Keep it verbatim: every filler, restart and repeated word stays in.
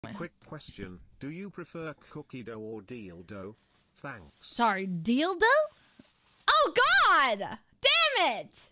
Quick question. Do you prefer cookie dough or dildo? Thanks. Sorry, dildo? Oh, God! Damn it!